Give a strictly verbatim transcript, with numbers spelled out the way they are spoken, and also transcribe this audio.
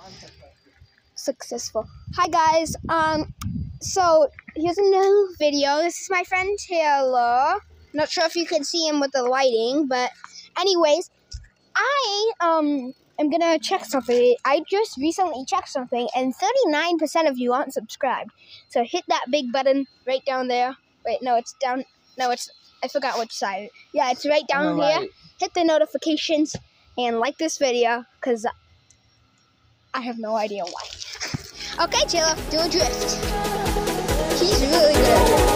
Successful. Hi guys. Um, so here's a new video. This is my friend Taylor. Not sure if you can see him with the lighting, but anyways, I um am gonna check something. I just recently checked something, and thirty-nine percent of you aren't subscribed. So hit that big button right down there. Wait, no, it's down. No, it's. I forgot which side. Yeah, it's right down On the here. right. Hit the notifications and like this video, cause I have no idea why. Okay, Taylor, do a drift. He's really good at it.